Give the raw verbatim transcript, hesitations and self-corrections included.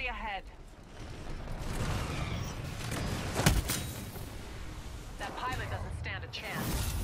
directly ahead. That pilot doesn't stand a chance.